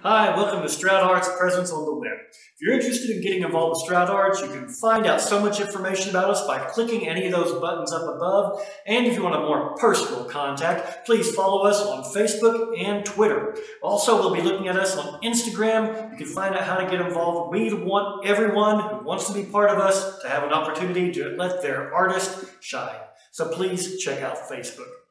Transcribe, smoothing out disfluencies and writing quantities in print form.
Hi, welcome to Stroud Art's Presence on the Web. If you're interested in getting involved with Stroud Arts, you can find out so much information about us by clicking any of those buttons up above. And if you want a more personal contact, please follow us on Facebook and Twitter. Also, we'll be looking at us on Instagram. You can find out how to get involved. We want everyone who wants to be part of us to have an opportunity to let their artist shine. So please check out Facebook.